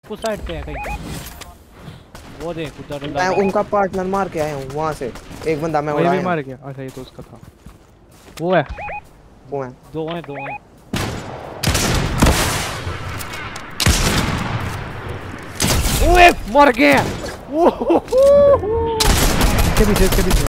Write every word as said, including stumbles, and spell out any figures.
उस साइड पे है कहीं। वो देख उधर। मैं उनका पार्टनर मार के आया हूँ वहां से। एक बंदा मैं वही उड़ाया भी मार गया। अच्छा ये तो उसका था। वो है वो है दो हैं दो हैं। ओए मर गए। इसके पीछे इसके पीछे